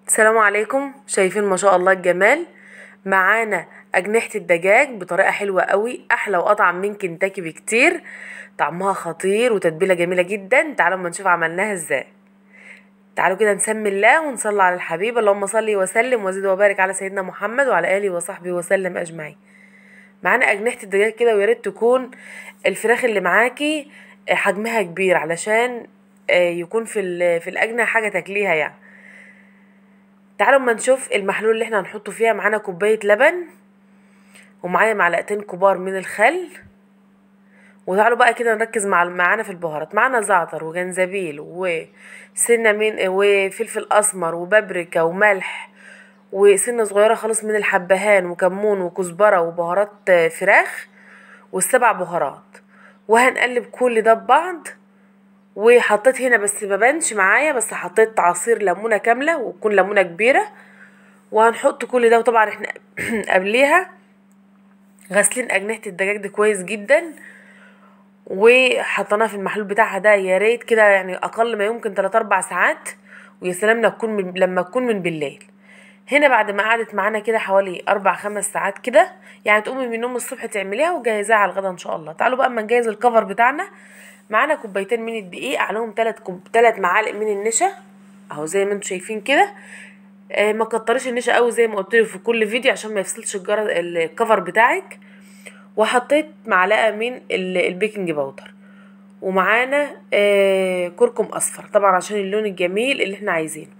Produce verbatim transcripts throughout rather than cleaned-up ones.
السلام عليكم. شايفين ما شاء الله الجمال. معانا أجنحة الدجاج بطريقة حلوة قوي، أحلى وأطعم من كنتاكي بكتير. طعمها خطير وتتبيلة جميلة جدا. تعالوا اما نشوف عملناها ازاي. تعالوا كده نسمي الله ونصلي على الحبيب. اللهم صل وسلم وزد وبارك على سيدنا محمد وعلى آله وصحبه وسلم أجمعين. معانا أجنحة الدجاج كده، ويا ريت تكون الفراخ اللي معاكي حجمها كبير علشان آه، يكون في ال- في الأجنحة حاجة تاكليها يعني. تعالوا اما نشوف المحلول اللي احنا هنحطه فيها. معانا كوباية لبن، ومعايا معلقتين كبار من الخل. وتعالوا بقى كده نركز مع معانا في البهارات. معانا زعتر وجنزبيل وسنة من وفلفل اسمر وبابريكا وملح وسنة صغيرة خالص من الحبهان وكمون وكزبرة وبهارات فراخ والسبع بهارات. وهنقلب كل ده ببعض. وحطيت هنا بس ما بانش معايا، بس حطيت عصير ليمونة كاملة وتكون ليمونة كبيرة. وهنحط كل ده، وطبعا احنا قبليها غاسلين اجنحة الدجاج دي كويس جدا وحطيناها في المحلول بتاعها ده. يا ريت كده يعني اقل ما يمكن تلاتة اربعة ساعات. ويا سلام لما تكون من لما تكون من بالليل. هنا بعد ما قعدت معانا كده حوالي اربع خمس ساعات كده، يعني تقومي من النوم الصبح تعمليها وجهزيها على الغدا ان شاء الله. تعالوا بقى اما نجهز الكفر بتاعنا. معانا كوبايتين من الدقيق، عليهم تلات كوب تلات معالق من النشا اهو زي ما انتم شايفين كده. آه ما كتريش النشا قوي زي ما قلت لك في كل فيديو عشان ما يفصلش الجر الكفر بتاعك. وحطيت معلقه من ال- البيكنج باودر. ومعانا آه كركم اصفر طبعا عشان اللون الجميل اللي احنا عايزينه.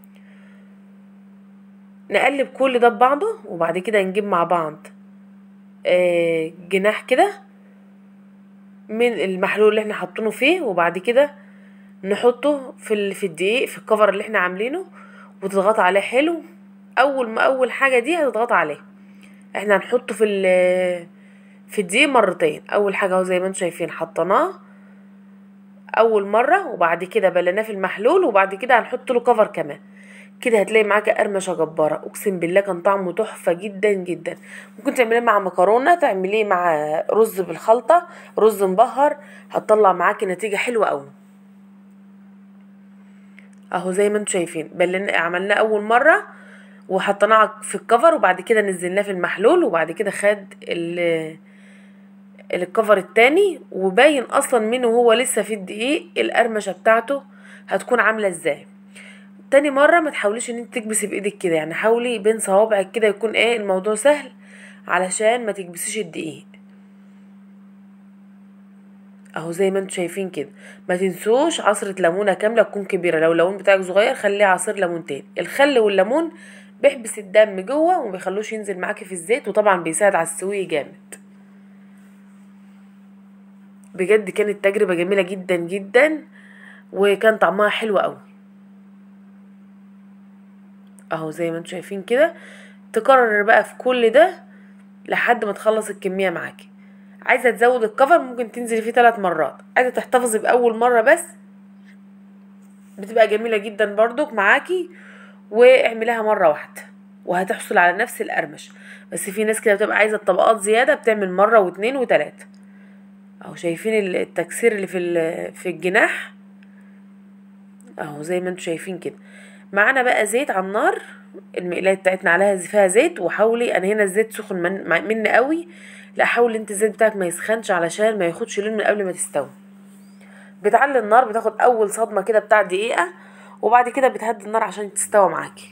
نقلب كل ده ببعضه، وبعد كده نجيب مع بعض آه جناح كده من المحلول اللي احنا حاطينه فيه. وبعد كده نحطه في ال- في الدقيق في الكفر اللي احنا عاملينه، وتضغط عليه حلو. اول ما اول حاجه دي هتضغط عليه. احنا هنحطه في ال في الدقيق مرتين. اول حاجه اهو زي ما انتم شايفين حطيناه اول مره، وبعد كده بليناه في المحلول، وبعد كده هنحط له كفر كمان. كده هتلاقي معاك قرمشه جباره. اقسم بالله كان طعمه تحفه جدا جدا. ممكن تعمليه مع مكرونه، تعمليه مع رز بالخلطه، رز مبهر. هتطلع معاكي نتيجه حلوه قوي. اهو زي ما انتم شايفين بلنا عملناه اول مره وحطيناه في الكفر، وبعد كده نزلناه في المحلول، وبعد كده خد ال الكفر التاني. وباين اصلا منه وهو لسه في الدقيق القرمشه بتاعته هتكون عامله ازاي. تاني مره ما تحاوليش ان انت تكبسي بايدك كده، يعني حاولي بين صوابعك كده يكون ايه الموضوع سهل علشان ما تكبسيش الدقيق. اهو زي ما انتم شايفين كده. ما تنسوش عصرة ليمونه كامله تكون كبيره. لو الليمون بتاعك صغير خليه عصير ليمونتين. الخل والليمون بيحبس الدم جوه وما بيخلوش ينزل معاكي في الزيت، وطبعا بيساعد على السوي جامد. بجد كانت تجربه جميله جدا جدا، وكان طعمها حلو قوي. اهو زي ما انتم شايفين كده. تكرر بقى في كل ده لحد ما تخلص الكميه معاكي. عايزه تزود الكفر ممكن تنزلي فيه ثلاث مرات. عايزه تحتفظي باول مره بس بتبقى جميله جدا برضك معاكي. واعمليها مره واحده وهتحصل على نفس القرمش. بس في ناس كده بتبقى عايزه الطبقات زياده بتعمل مره واتنين وتلاته. اهو شايفين التكسير اللي في ال- في الجناح. اهو زي ما انتم شايفين كده. معانا بقى زيت على النار. المقلايه بتاعتنا عليها فيها زيت. وحاولي، انا هنا الزيت سخن من مني قوي. لا حاولي انت الزيت بتاعك ما يسخنش علشان ما ياخدش لون من قبل ما تستوي. بتعلي النار، بتاخد اول صدمه كده بتاع دقيقه، وبعد كده بتهدي النار عشان تستوى معاكي.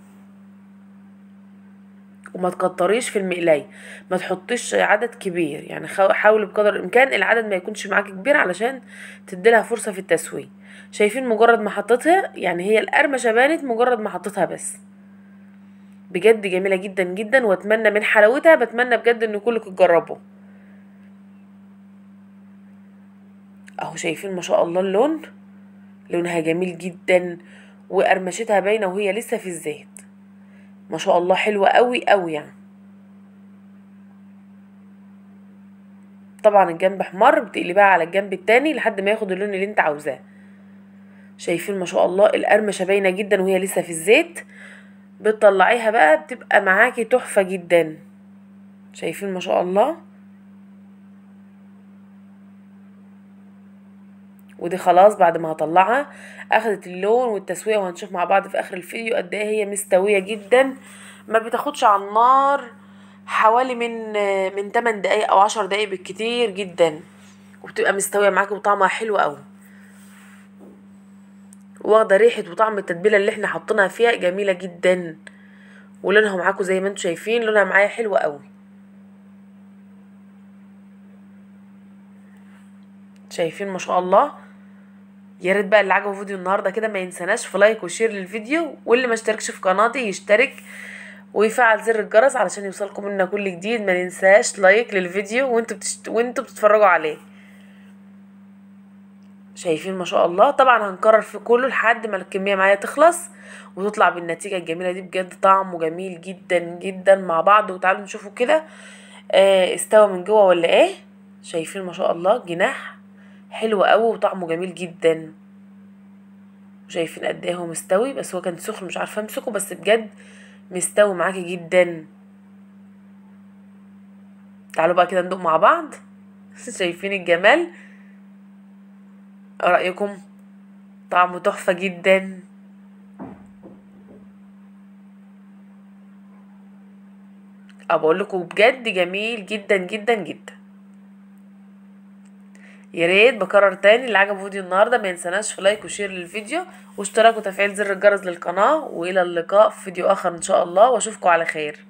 وما تكتريش في المقلايه. ما تحطيش عدد كبير، يعني خا- حاولي بقدر الامكان العدد ما يكونش معاكي كبير علشان تديلها فرصه في التسويه. شايفين مجرد ما حطيتها يعني هي القرمشه بانت مجرد ما حطيتها بس. بجد جميله جدا جدا، واتمنى من حلاوتها بتمنى بجد ان كلكم تجربوا. اهو شايفين ما شاء الله اللون. لونها جميل جدا، وقرمشتها باينه وهي لسه في الزيت. ما شاء الله حلوه قوي قوي يعني. طبعا الجنب احمر بتقلبها على الجنب التاني لحد ما ياخد اللون اللي انت عاوزاه. شايفين ما شاء الله القرمشه باينه جدا وهي لسه في الزيت. بتطلعيها بقى بتبقى معاكي تحفه جدا. شايفين ما شاء الله. ودي خلاص بعد ما هطلعها اخدت اللون والتسويه، وهنشوف مع بعض في اخر الفيديو قد ايه هي مستويه جدا. ما بتاخدش على النار حوالي من من تمن دقايق او عشر دقايق بالكتير جدا، وبتبقى مستويه معاكي وطعمها حلو قوي، واخده ريحه وطعم التتبيله اللي احنا حاطينها فيها جميله جدا، ولونها معاكم زي ما انتم شايفين لونها معايا حلو قوي. شايفين ما شاء الله. يا ريت بقى اللي عجبه فيديو النهارده كده ما ينساناش في لايك وشير للفيديو، واللي ما اشتركش في قناتي يشترك ويفعل زر الجرس علشان يوصلكم منا كل جديد. ما ننساش لايك للفيديو وانتوا بتشت... وانتوا بتتفرجوا عليه. شايفين ما شاء الله. طبعا هنكرر في كله لحد ما الكميه معايا تخلص وتطلع بالنتيجه الجميله دي. بجد طعمه جميل جدا جدا مع بعض. وتعالوا نشوفوا كده آه استوى من جوه ولا ايه. شايفين ما شاء الله جناح حلو قوي وطعمه جميل جدا. شايفين قد ايه هو مستوي، بس هو كان سخن مش عارفه امسكه، بس بجد مستوي معاكي جدا. تعالوا بقى كده ندوق مع بعض. شايفين الجمال؟ ايه رايكم؟ طعمه تحفه جدا. بقول لكم بجد جميل جدا جدا جدا. يا ريت بكرر تاني اللي عجبه فيديو النهارده ما ينساناش في لايك وشير للفيديو واشتراك وتفعيل زر الجرس للقناه. والى اللقاء في فيديو اخر ان شاء الله، واشوفكم على خير.